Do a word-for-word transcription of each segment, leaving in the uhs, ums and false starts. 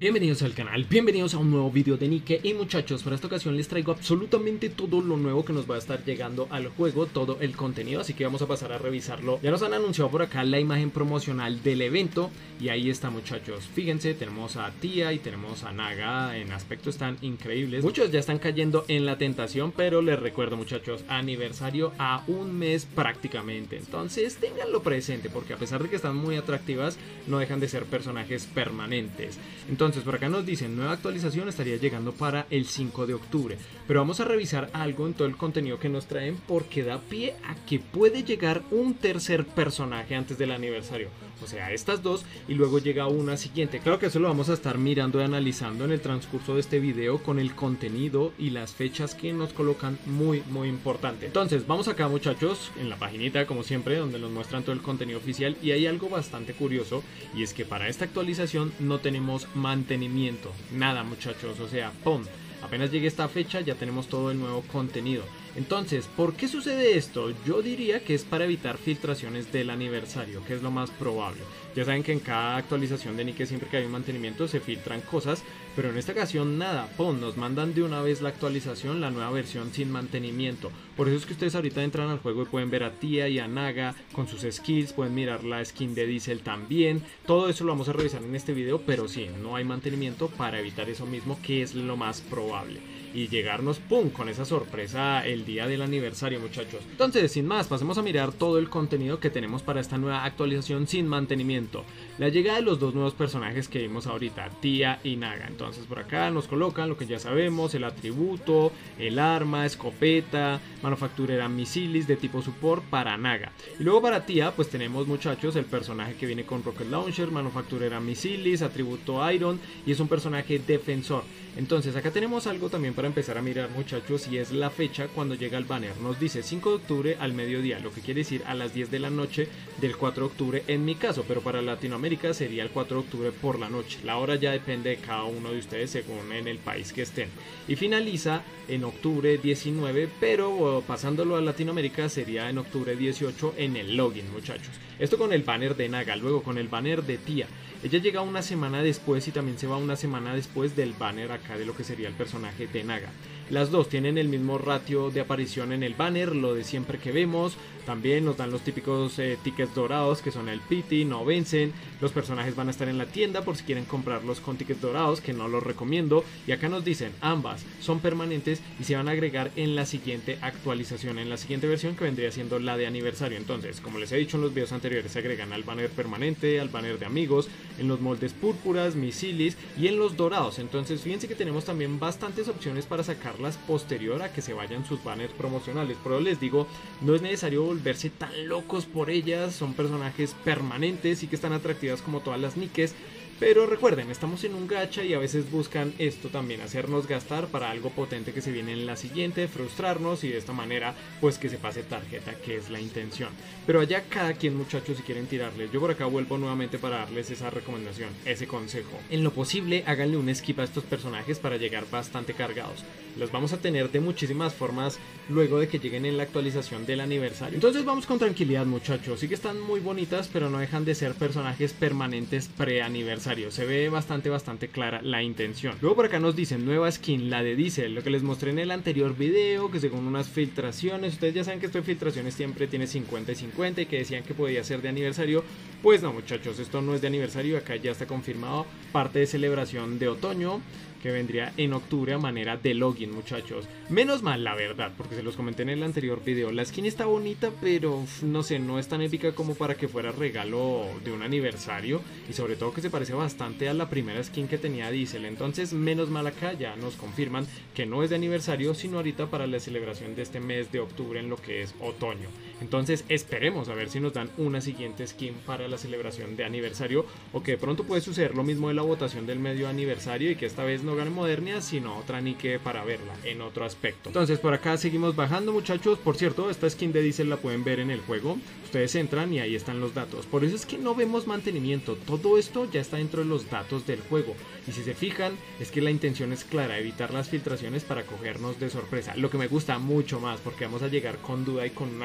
Bienvenidos al canal, bienvenidos a un nuevo video de Nike. Y muchachos, para esta ocasión les traigo absolutamente todo lo nuevo que nos va a estar llegando al juego, todo el contenido, así que vamos a pasar a revisarlo. Ya nos han anunciado por acá la imagen promocional del evento y ahí está, muchachos. Fíjense, tenemos a Tia y tenemos a Naga, en aspecto están increíbles. Muchos ya están cayendo en la tentación, pero les recuerdo, muchachos, aniversario a un mes prácticamente, entonces ténganlo presente porque a pesar de que están muy atractivas, no dejan de ser personajes permanentes. Entonces Entonces por acá nos dicen, nueva actualización estaría llegando para el cinco de octubre. Pero vamos a revisar algo en todo el contenido que nos traen, porque da pie a que puede llegar un tercer personaje antes del aniversario. O sea, estas dos, y luego llega una siguiente. Claro que eso lo vamos a estar mirando y analizando en el transcurso de este video, con el contenido y las fechas que nos colocan muy muy importante. Entonces vamos acá, muchachos, en la paginita como siempre, donde nos muestran todo el contenido oficial. Y hay algo bastante curioso, y es que para esta actualización no tenemos mantenimiento, nada, muchachos. O sea, ¡pum! Apenas llegue esta fecha ya tenemos todo el nuevo contenido. Entonces, ¿por qué sucede esto? Yo diría que es para evitar filtraciones del aniversario, que es lo más probable. Ya saben que en cada actualización de Nike, siempre que hay un mantenimiento, se filtran cosas, pero en esta ocasión nada, ¡pum! Nos mandan de una vez la actualización, la nueva versión sin mantenimiento. Por eso es que ustedes ahorita entran al juego y pueden ver a Tia y a Naga con sus skills, pueden mirar la skin de Diesel también. Todo eso lo vamos a revisar en este video, pero sí, no hay mantenimiento para evitar eso mismo, que es lo más probable. Y llegarnos, pum, con esa sorpresa el día del aniversario, muchachos. Entonces, sin más, pasemos a mirar todo el contenido que tenemos para esta nueva actualización sin mantenimiento. La llegada de los dos nuevos personajes que vimos ahorita, Tia y Naga. Entonces por acá nos colocan lo que ya sabemos, el atributo, el arma, escopeta, manufacturera misiles de tipo support para Naga. Y luego para Tia, pues tenemos, muchachos, el personaje que viene con rocket launcher, manufacturera misiles, atributo iron, y es un personaje defensor. Entonces acá tenemos algo también para empezar a mirar, muchachos, y es la fecha cuando llega el banner. Nos dice cinco de octubre al mediodía, lo que quiere decir a las diez de la noche del cuatro de octubre en mi caso, pero para Latinoamérica sería el cuatro de octubre por la noche. La hora ya depende de cada uno de ustedes según en el país que estén. Y finaliza en octubre diecinueve, pero pasándolo a Latinoamérica sería en octubre dieciocho en el login, muchachos. Esto con el banner de Naga, luego con el banner de Tia. Ella llega una semana después y también se va una semana después del banner acá de lo que sería el personaje de Naga. Las dos tienen el mismo ratio de aparición en el banner, lo de siempre que vemos. También nos dan los típicos eh, tickets dorados que son el pity, no vencen. Los personajes van a estar en la tienda por si quieren comprarlos con tickets dorados, que no los recomiendo. Y acá nos dicen, ambas son permanentes y se van a agregar en la siguiente actualización, en la siguiente versión, que vendría siendo la de aniversario. Entonces, como les he dicho en los videos anteriores, se agregan al banner permanente, al banner de amigos, en los moldes púrpuras, misiles y en los dorados. Entonces fíjense que tenemos también bastantes opciones para sacarlas posterior a que se vayan sus banners promocionales. Pero les digo, no es necesario volverse tan locos por ellas, son personajes permanentes y que están atractivas como todas las Nikes. Pero recuerden, estamos en un gacha y a veces buscan esto también, hacernos gastar para algo potente que se viene en la siguiente, frustrarnos y de esta manera pues que se pase tarjeta, que es la intención. Pero allá cada quien, muchachos, si quieren tirarles. Yo por acá vuelvo nuevamente para darles esa recomendación, ese consejo. En lo posible, háganle un skip a estos personajes para llegar bastante cargados. Los vamos a tener de muchísimas formas luego de que lleguen en la actualización del aniversario. Entonces vamos con tranquilidad, muchachos. Sí que están muy bonitas, pero no dejan de ser personajes permanentes pre-aniversario. Se ve bastante bastante clara la intención. Luego por acá nos dicen nueva skin, la de Diesel, lo que les mostré en el anterior video, que según unas filtraciones, ustedes ya saben que esto de filtraciones siempre tiene cincuenta y cincuenta y que decían que podía ser de aniversario. Pues no, muchachos, esto no es de aniversario, acá ya está confirmado, parte de celebración de otoño, que vendría en octubre a manera de login, muchachos. Menos mal, la verdad, porque se los comenté en el anterior video. La skin está bonita, pero no sé, no es tan épica como para que fuera regalo de un aniversario. Y sobre todo que se parece bastante a la primera skin que tenía Diesel. Entonces, menos mal, acá ya nos confirman que no es de aniversario, sino ahorita para la celebración de este mes de octubre en lo que es otoño. Entonces, esperemos a ver si nos dan una siguiente skin para la celebración de aniversario, o que de pronto puede suceder lo mismo de la votación del medio aniversario y que esta vez no gane Modernia, sino otra Nike para verla en otro aspecto. Entonces por acá seguimos bajando, muchachos. Por cierto, esta skin de Diesel la pueden ver en el juego. Ustedes entran y ahí están los datos. Por eso es que no vemos mantenimiento. Todo esto ya está dentro de los datos del juego. Y si se fijan, es que la intención es clara, evitar las filtraciones para cogernos de sorpresa. Lo que me gusta mucho más, porque vamos a llegar con duda y con unas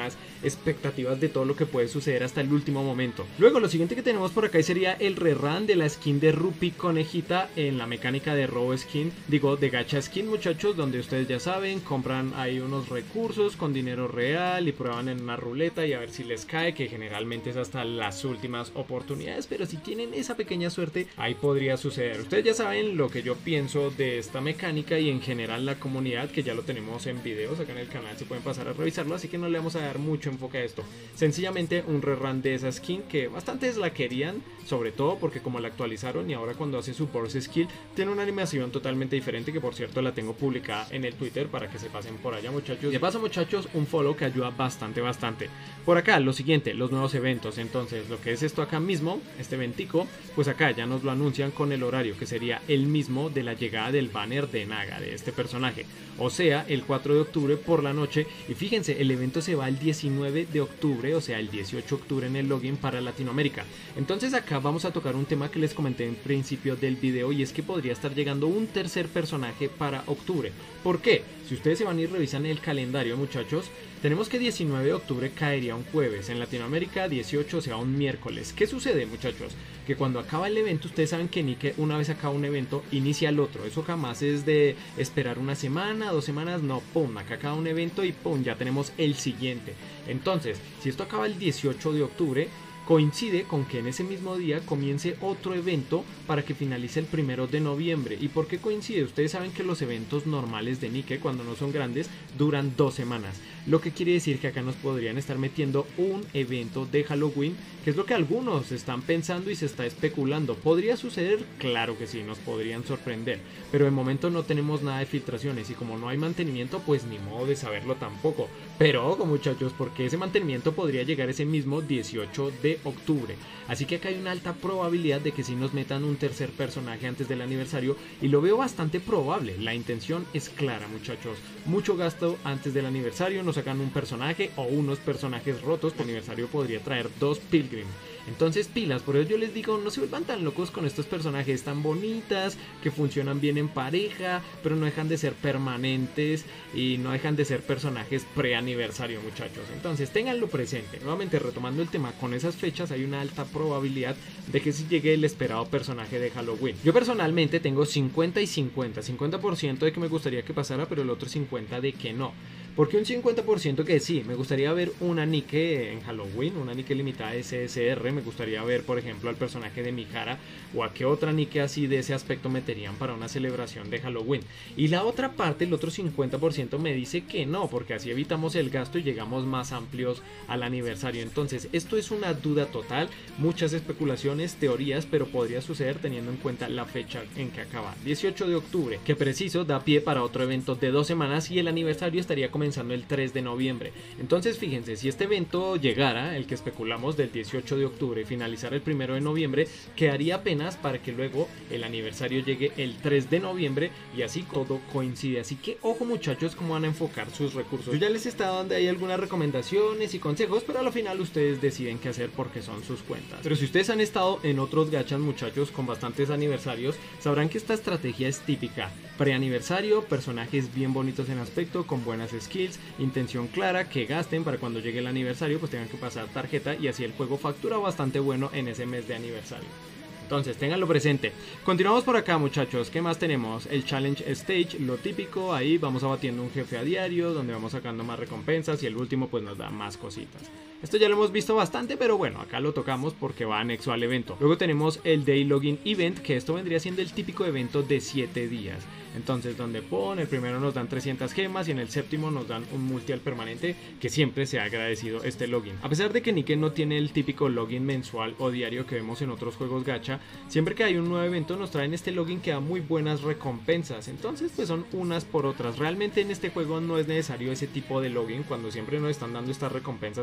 expectativas de todo lo que puede suceder hasta el último momento. Luego lo siguiente que tenemos por acá sería el rerun de la skin de Rupi Conejita en la mecánica de robo skin, digo de gacha skin, muchachos, donde ustedes ya saben, compran ahí unos recursos con dinero real y prueban en una ruleta y a ver si les cae, que generalmente es hasta las últimas oportunidades, pero si tienen esa pequeña suerte ahí podría suceder. Ustedes ya saben lo que yo pienso de esta mecánica y en general la comunidad, que ya lo tenemos en videos acá en el canal, se pueden pasar a revisarlo, así que no le vamos a dar mucho enfoque a esto. Sencillamente un rerun de esa skin que bastantes la querían, sobre todo porque como la actualizaron y ahora cuando hace su burst skill tiene una animación totalmente diferente, que por cierto la tengo publicada en el Twitter para que se pasen por allá, muchachos. De paso, muchachos, un follow que ayuda bastante bastante. Por acá lo siguiente, los nuevos eventos. Entonces lo que es esto acá mismo, este eventico, pues acá ya nos lo anuncian con el horario, que sería el mismo de la llegada del banner de Naga, de este personaje, o sea el cuatro de octubre por la noche. Y fíjense, el evento se va el diecinueve de octubre, o sea el dieciocho de octubre en el login para Latinoamérica. Entonces acá vamos a tocar un tema que les comenté en principio del video, y es que podría estar llegando un tercer personaje para octubre. ¿Por qué? Si ustedes se van y revisan el calendario, muchachos, tenemos que diecinueve de octubre caería un jueves, en Latinoamérica dieciocho, o sea un miércoles. ¿Qué sucede, muchachos? Que cuando acaba el evento, ustedes saben que Nike una vez acaba un evento, inicia el otro. Eso jamás es de esperar una semana, dos semanas, no, pum, acá acaba un evento y pum, ya tenemos el siguiente. Entonces, si esto acaba el dieciocho de octubre, coincide con que en ese mismo día comience otro evento para que finalice el primero de noviembre. ¿Y por qué coincide? Ustedes saben que los eventos normales de Nike, cuando no son grandes, duran dos semanas. Lo que quiere decir que acá nos podrían estar metiendo un evento de Halloween, que es lo que algunos están pensando y se está especulando. ¿Podría suceder? Claro que sí, nos podrían sorprender. Pero de momento no tenemos nada de filtraciones y como no hay mantenimiento, pues ni modo de saberlo tampoco. Pero ojo, muchachos, porque ese mantenimiento podría llegar ese mismo dieciocho de octubre. Así que acá hay una alta probabilidad de que sí nos metan un tercer personaje antes del aniversario, y lo veo bastante probable. La intención es clara, muchachos. Mucho gasto antes del aniversario, nos sacan un personaje o unos personajes rotos. Por aniversario podría traer dos Pilgrim. Entonces pilas, por eso yo les digo, no se vuelvan tan locos con estos personajes tan bonitas, que funcionan bien en pareja, pero no dejan de ser permanentes y no dejan de ser personajes pre-aniversario, muchachos. Entonces ténganlo presente. Nuevamente retomando el tema, con esas fechas hay una alta probabilidad de que sí llegue el esperado personaje de Halloween. Yo personalmente tengo cincuenta y cincuenta, cincuenta por ciento de que me gustaría que pasara, pero el otro cincuenta por ciento de que no. Porque un cincuenta por ciento que sí, me gustaría ver una Nike en Halloween, una Nike limitada de C S R, me gustaría ver por ejemplo al personaje de Mihara, o a qué otra Nike así de ese aspecto meterían para una celebración de Halloween. Y la otra parte, el otro cincuenta por ciento me dice que no, porque así evitamos el gasto y llegamos más amplios al aniversario. Entonces esto es una duda total, muchas especulaciones, teorías, pero podría suceder teniendo en cuenta la fecha en que acaba, dieciocho de octubre, que preciso da pie para otro evento de dos semanas y el aniversario estaría comenzando el tres de noviembre. Entonces fíjense, si este evento llegara, el que especulamos del dieciocho de octubre, y finalizara el primero de noviembre, quedaría apenas para que luego el aniversario llegue el tres de noviembre y así todo coincide. Así que ojo, muchachos, cómo van a enfocar sus recursos. Yo ya les he estado dando ahí algunas recomendaciones y consejos, pero al final ustedes deciden qué hacer porque son sus cuentas. Pero si ustedes han estado en otros gachas, muchachos, con bastantes aniversarios, sabrán que esta estrategia es típica. Pre-aniversario, personajes bien bonitos en aspecto, con buenas skills, intención clara, que gasten para cuando llegue el aniversario pues tengan que pasar tarjeta, y así el juego factura bastante bueno en ese mes de aniversario. Entonces ténganlo presente. Continuamos por acá, muchachos. ¿Qué más tenemos? El Challenge Stage, lo típico. Ahí vamos abatiendo un jefe a diario, donde vamos sacando más recompensas, y el último pues nos da más cositas. Esto ya lo hemos visto bastante, pero bueno, acá lo tocamos porque va anexo al evento. Luego tenemos el Day Login Event, que esto vendría siendo el típico evento de siete días. Entonces, donde pone, el primero nos dan trescientas gemas y en el séptimo nos dan un multi-al permanente, que siempre se ha agradecido este login. A pesar de que Nike no tiene el típico login mensual o diario que vemos en otros juegos gacha, siempre que hay un nuevo evento nos traen este login que da muy buenas recompensas. Entonces, pues son unas por otras. Realmente en este juego no es necesario ese tipo de login cuando siempre nos están dando estas recompensas cada vez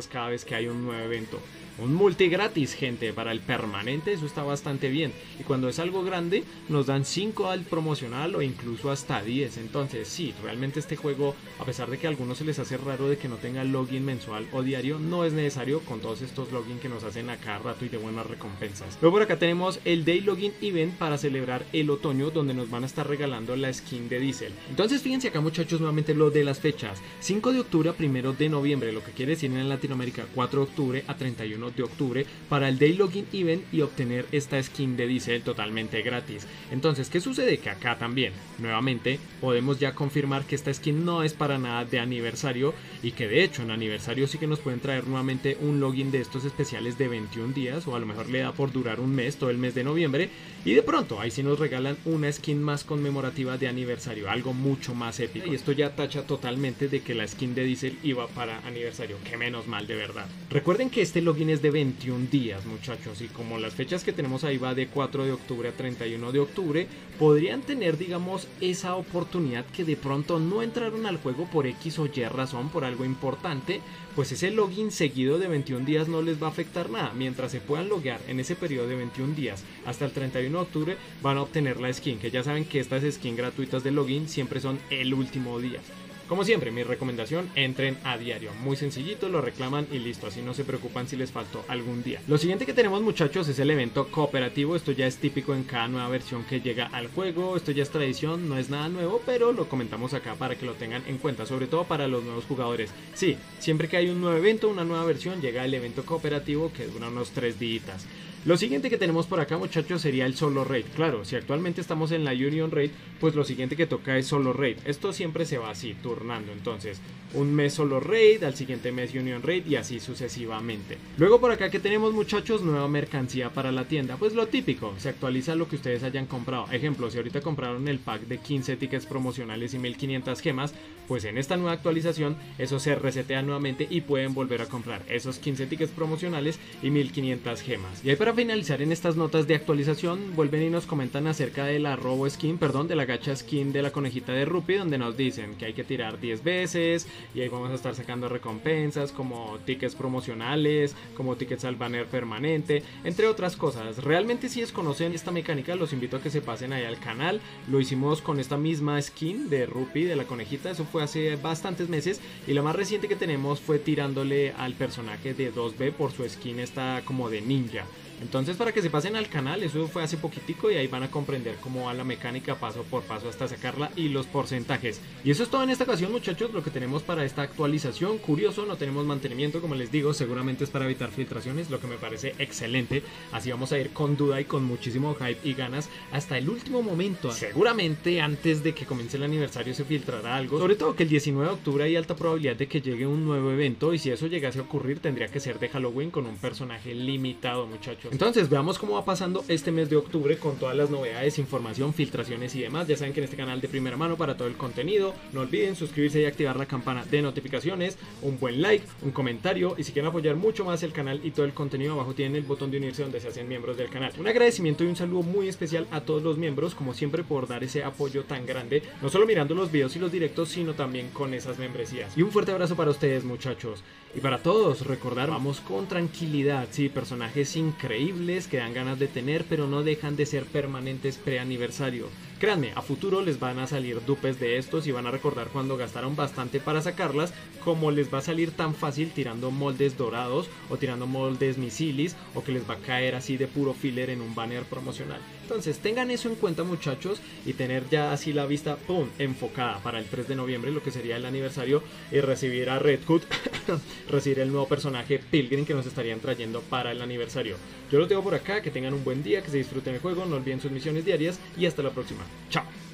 vez que hay un nuevo evento. Un multi gratis, gente, para el permanente, eso está bastante bien. Y cuando es algo grande, nos dan cinco al promocional o incluso hasta diez. Entonces, sí, realmente este juego, a pesar de que a algunos se les hace raro de que no tenga login mensual o diario, no es necesario con todos estos login que nos hacen a cada rato y de buenas recompensas. Luego por acá tenemos el Day Login Event para celebrar el otoño, donde nos van a estar regalando la skin de Diesel. Entonces, fíjense acá, muchachos, nuevamente lo de las fechas. cinco de octubre a primero de noviembre, lo que quiere decir en Latinoamérica cuatro de octubre a treinta y uno de octubre para el Day Login Event y obtener esta skin de Diesel totalmente gratis. Entonces, ¿qué sucede? Que acá también, nuevamente, podemos ya confirmar que esta skin no es para nada de aniversario y que de hecho en aniversario sí que nos pueden traer nuevamente un login de estos especiales de veintiún días, o a lo mejor le da por durar un mes, todo el mes de noviembre, y de pronto ahí sí nos regalan una skin más conmemorativa de aniversario, algo mucho más épico. Y esto ya tacha totalmente de que la skin de Diesel iba para aniversario, que menos mal, de verdad. Recuerden que este login es de veintiún días, muchachos, y como las fechas que tenemos ahí va de cuatro de octubre a treinta y uno de octubre, podrían tener, digamos, esa oportunidad que de pronto no entraron al juego por X o Y razón, por algo importante, pues ese login seguido de veintiún días no les va a afectar nada. Mientras se puedan loguear en ese periodo de veintiún días hasta el treinta y uno de octubre, van a obtener la skin, que ya saben que estas skins gratuitas de login siempre son el último día. Como siempre, mi recomendación, entren a diario, muy sencillito, lo reclaman y listo, así no se preocupan si les faltó algún día. Lo siguiente que tenemos, muchachos, es el evento cooperativo. Esto ya es típico en cada nueva versión que llega al juego, esto ya es tradición, no es nada nuevo, pero lo comentamos acá para que lo tengan en cuenta, sobre todo para los nuevos jugadores. Sí, siempre que hay un nuevo evento, una nueva versión, llega el evento cooperativo que dura unos tres días. Lo siguiente que tenemos por acá, muchachos, sería el solo raid. Claro, si actualmente estamos en la Union Raid, pues lo siguiente que toca es solo raid. Esto siempre se va así, turnando. Entonces, un mes solo raid, al siguiente mes Union Raid y así sucesivamente. Luego por acá que tenemos, muchachos, nueva mercancía para la tienda. Pues lo típico, se actualiza lo que ustedes hayan comprado. Ejemplo, si ahorita compraron el pack de quince tickets promocionales y mil quinientas gemas, pues en esta nueva actualización eso se resetea nuevamente y pueden volver a comprar esos quince tickets promocionales y mil quinientas gemas. Y ahí para finalizar en estas notas de actualización, vuelven y nos comentan acerca de la robo skin, perdón, de la gacha skin de la conejita de Rupi, donde nos dicen que hay que tirar diez veces y ahí vamos a estar sacando recompensas como tickets promocionales, como tickets al banner permanente, entre otras cosas. Realmente, si desconocen esta mecánica, los invito a que se pasen ahí al canal. Lo hicimos con esta misma skin de Rupi, de la conejita, eso fue hace bastantes meses, y la más reciente que tenemos fue tirándole al personaje de dos B por su skin esta como de ninja. Entonces, para que se pasen al canal, eso fue hace poquitico y ahí van a comprender cómo va la mecánica paso por paso hasta sacarla y los porcentajes. Y eso es todo en esta ocasión, muchachos, lo que tenemos para esta actualización. Curioso, no tenemos mantenimiento, como les digo, seguramente es para evitar filtraciones, lo que me parece excelente. Así vamos a ir con duda y con muchísimo hype y ganas hasta el último momento. Seguramente antes de que comience el aniversario se filtrará algo, sobre todo que el diecinueve de octubre hay alta probabilidad de que llegue un nuevo evento, y si eso llegase a ocurrir tendría que ser de Halloween con un personaje limitado, muchachos. Entonces veamos cómo va pasando este mes de octubre con todas las novedades, información, filtraciones y demás. Ya saben que en este canal de primera mano para todo el contenido, no olviden suscribirse y activar la campana de notificaciones, un buen like, un comentario, y si quieren apoyar mucho más el canal y todo el contenido, abajo tienen el botón de unirse donde se hacen miembros del canal. Un agradecimiento y un saludo muy especial a todos los miembros, como siempre, por dar ese apoyo tan grande, no solo mirando los videos y los directos, sino también con esas membresías. Y un fuerte abrazo para ustedes, muchachos. Y para todos, recordar, vamos con tranquilidad, sí, personajes increíbles que dan ganas de tener, pero no dejan de ser permanentes pre-aniversario. Créanme, a futuro les van a salir dupes de estos y van a recordar cuando gastaron bastante para sacarlas, como les va a salir tan fácil tirando moldes dorados o tirando moldes misilis, o que les va a caer así de puro filler en un banner promocional. Entonces tengan eso en cuenta, muchachos, y tener ya así la vista pum, enfocada para el tres de noviembre, lo que sería el aniversario, y recibir a Red Hood, recibir el nuevo personaje Pilgrim que nos estarían trayendo para el aniversario. Yo los dejo por acá, que tengan un buen día, que se disfruten el juego, no olviden sus misiones diarias y hasta la próxima. Chao.